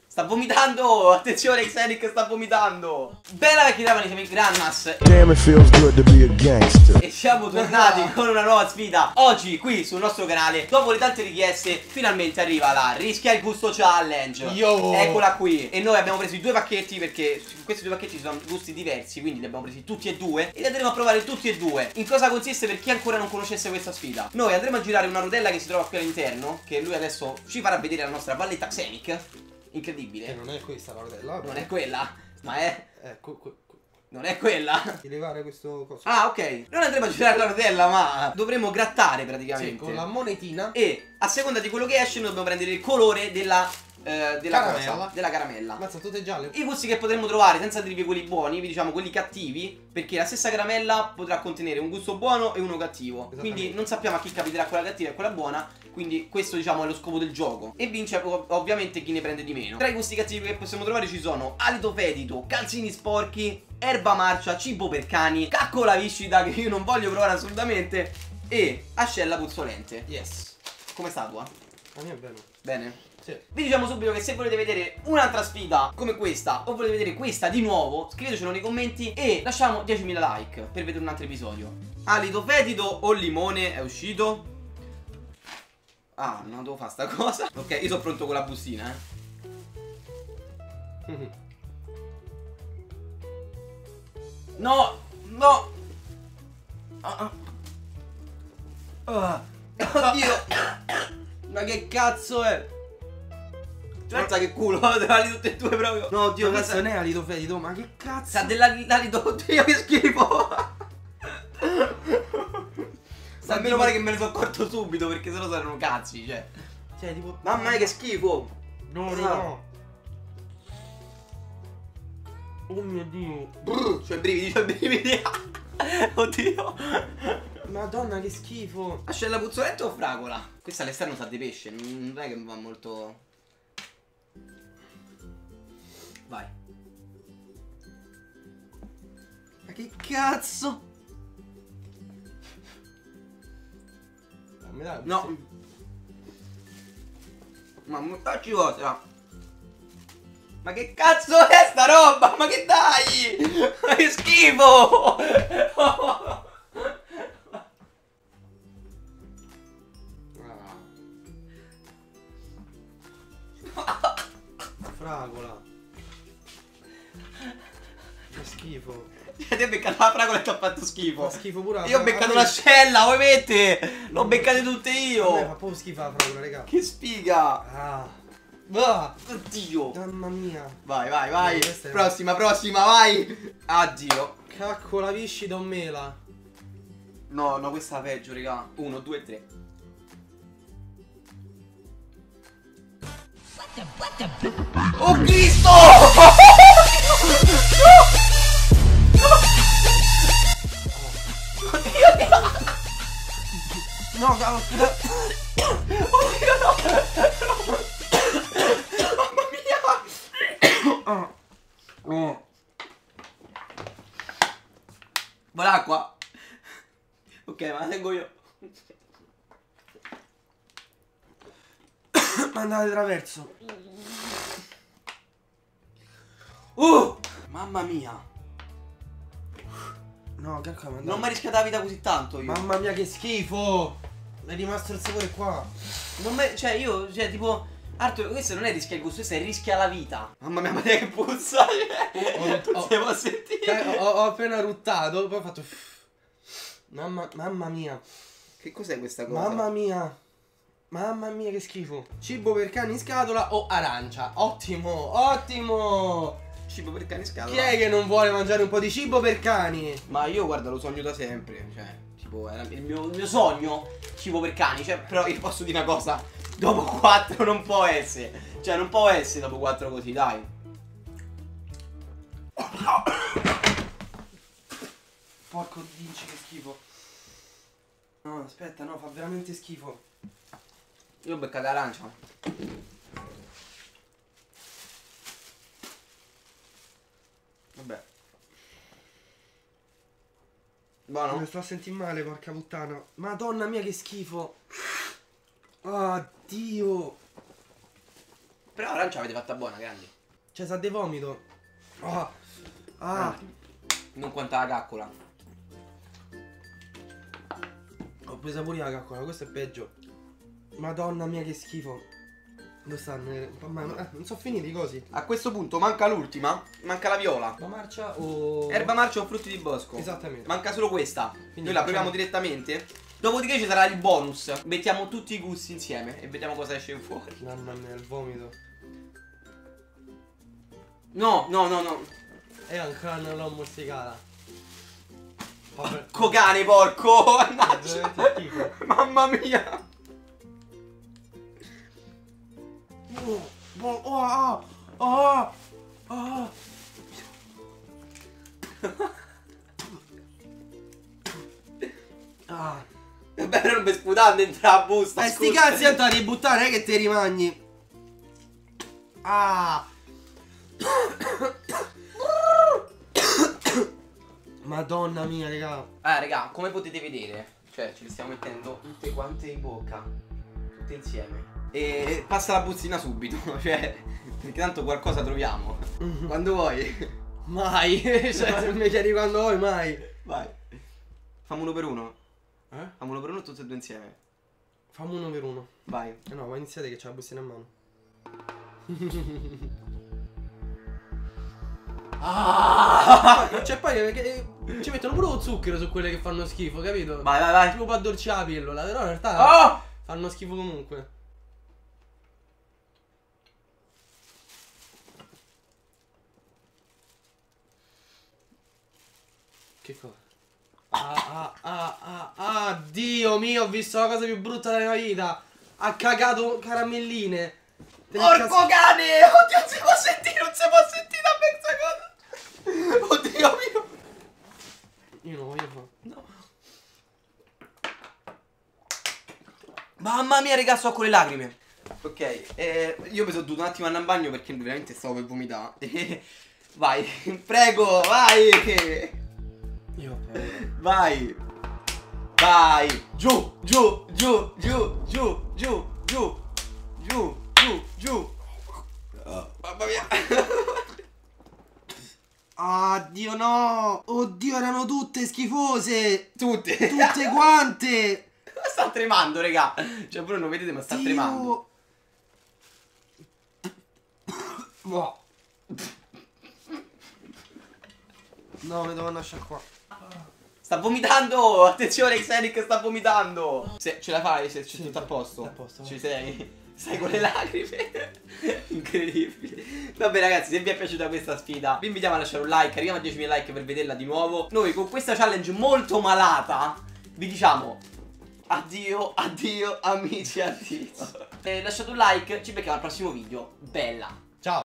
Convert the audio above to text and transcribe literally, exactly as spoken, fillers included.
Sta vomitando! Attenzione, Xenic sta vomitando! Bella vecchi Trapani, siamo in Granmas. Damn, it feels good to be a gangster. E siamo tornati con una nuova sfida. Oggi qui sul nostro canale, dopo le tante richieste, finalmente arriva la Rischia il Gusto Challenge. Yo. Eccola qui. E noi abbiamo preso i due pacchetti perché in questi due pacchetti ci sono gusti diversi, quindi li abbiamo presi tutti e due e li andremo a provare tutti e due. In cosa consiste per chi ancora non conoscesse questa sfida? Noi andremo a girare una rotella che si trova qui all'interno, che lui adesso ci farà vedere la nostra valletta Xenic. Incredibile. Che non è questa la rotella. Non è quella, ma è... Ecco, que, que. Non è quella. Di levare questo coso. Ah, ok. Non andremo a girare la rotella, ma dovremo grattare praticamente. Sì, con la monetina. E a seconda di quello che esce, noi dobbiamo prendere il colore della, eh, della Caramella. cosa, della caramella. Mazza, tutte gialle. I gusti che potremmo trovare, senza dirvi quelli buoni, vi diciamo quelli cattivi, perché la stessa caramella potrà contenere un gusto buono e uno cattivo. Quindi non sappiamo a chi capiterà quella cattiva e quella buona. Quindi questo diciamo è lo scopo del gioco. E vince ov ovviamente chi ne prende di meno. Tra i gusti cattivi che possiamo trovare ci sono alito fetido, calzini sporchi, erba marcia, cibo per cani, caccola viscida che io non voglio provare assolutamente, e ascella puzzolente. Yes. Come sta tua? La mia è bene. Bene. Sì. Vi diciamo subito che se volete vedere un'altra sfida come questa o volete vedere questa di nuovo, scrivetecelo nei commenti e lasciamo diecimila like per vedere un altro episodio. Alito fetido o limone è uscito? Ah, non devo fare sta cosa. Ok, io sono pronto con la bustina, eh. No, no. Ah, ah. Oddio. Ma che cazzo è? Pensa che culo, te l'ali tutte e due proprio. No, oddio, ma questo sa... non è alito fetido, ma che cazzo? Sa dell'alito, oddio che schifo. Sta meno male che me ne sono accorto subito, perché sennò saranno cazzi, cioè. Cioè, tipo. Mamma mia che schifo. No, no, no. Oh mio Dio. Brr, c'ho i brividi, c'ho i brividi. Oddio. Madonna, che schifo. Ascella puzzolente o fragola? Questa all'esterno sa di pesce, non è che mi va molto. Vai. Ma che cazzo? Dammi, dai. No. Ma mortacci cosa? Ma che cazzo è sta roba? Ma che dai? Ma che schifo! Fragola. Che schifo. Cioè, ti hai beccato la fragola e ti ha fatto schifo. Fa schifo pure la Io ho fragola. beccato l'ascella, voi mette? L'ho beccate tutte A me io. fa proprio schifo la fragola, raga. Che sfiga. Ah. Ah. Oddio. Mamma mia. Vai, vai, vai. No, questa è- Prossima, prossima, vai. Addio. Caccola viscida o mela? No, no, questa è la peggio, raga. Uno, due, tre. Oh Cristo! No, cavolo. Oddio no! Mamma mia! Oh. Oh. Vuoi l'acqua? Ok, ma la tengo io. Andate traverso. Uh! Mamma mia! No, cacca, ma Non mi ha rischiato la vita così tanto io. Mamma mia, che schifo. È rimasto il sapore qua. Non me... Cioè io, cioè tipo Arthur, questo non è rischia il gusto, questo è rischia la vita. Mamma mia, ma che puzza. Ho- ho- Se può sentire. Cioè, ho, ho appena ruttato, poi ho fatto. Mamma, mamma mia. Che cos'è questa cosa? Mamma mia. Mamma mia, che schifo. Cibo per cani in scatola o arancia? Ottimo, ottimo. Cibo per cani in scatola. Chi è che non vuole mangiare un po' di cibo per cani? Ma io guarda, lo sogno da sempre. Cioè, tipo, era il mio, il mio sogno. Cibo per cani. Cioè, però io posso dire una cosa. Dopo quattro non può essere. Cioè, non può essere dopo quattro così, dai. Porco dinci, che schifo. No, aspetta, no, fa veramente schifo. Io ho beccato l'arancia. Vabbè. Buono? Mi sto a sentire male, porca puttana. Madonna mia, che schifo. Oh, Dio. Però l'arancia avete fatta buona, grandi. Cioè, sa di vomito. Oh. Ah. Non quanta la caccola. Ho preso pure la caccola, questo è peggio. Madonna mia, che schifo. Dove stanno? Ma, ma, non sono finiti i cosi. A questo punto manca l'ultima. Manca la viola. La marcia o... Erba marcia o frutti di bosco. Esattamente. Manca solo questa. Quindi Noi la proviamo facciamo- direttamente. Dopodiché ci sarà il bonus. Mettiamo tutti i gusti insieme e vediamo cosa esce fuori. Mamma mia, il vomito. No, no, no, no. E ancora non l'ho morsicata. Porco cane, porco. Mannaggia. Veramente schifo. Mamma mia. Oh, oh, oh, oh, oh. Ah. Vabbè, non mi sputare dentro la busta. Eh, sti scusa. cazzi tanto da ributtare, non è che ti rimagni. Ah. Madonna mia, raga. Ah, raga, come potete vedere, cioè ce le stiamo mettendo tutte quante in bocca, tutte insieme. E passa la bustina subito, cioè, perché tanto qualcosa troviamo. Quando vuoi. Mai. Cioè, se mi chiedi quando vuoi, mai. Vai. Fammi uno per uno. Eh? Fammi uno per uno tutti e due insieme. Fammi uno per uno. Vai. Eh no, ma iniziate che c'è la bustina in mano. Ah! Cioè poi che, ci mettono pure lo zucchero su quelle che fanno schifo, capito? Vai, vai, vai. Tipo per addolciare la pillola, però in realtà Oh! fanno schifo comunque. Che cosa? Ah, ah, ah, ah, ah, Dio mio, ho visto la cosa più brutta della mia vita. Ha cagato caramelline. Te ne Porco cas- cane! Oddio, non si può sentire, non si può sentire a me questa cosa! Oddio mio! Io non voglio fare. No. Mamma mia, raga, sto con le lacrime. Ok, eh, io mi sono dovuto un attimo andare in bagno perché veramente stavo per vomitare. Vai, prego, vai! Io ho paura. Vai! Vai! Giù, giù, giù, giù, giù, giù, giù, giù, giù, giù. Oh, mamma mia! Ah, Dio no! Oddio, erano tutte schifose! Tutte! Tutte quante! Sta tremando, raga! Cioè, voi non vedete, ma sta Dio. tremando. No. No, mi devo andare a sciacquare. Sta vomitando! Attenzione, Xenic sta vomitando! Se ce la fai, se c'è Sì, tutto a posto. tutto a posto. Ci sei? Stai con le lacrime? Incredibile. Vabbè ragazzi, se vi è piaciuta questa sfida vi invitiamo a lasciare un like. Arriviamo a diecimila like per vederla di nuovo. Noi con questa challenge molto malata vi diciamo addio, addio amici, addio. E lasciate un like, ci becchiamo al prossimo video. Bella!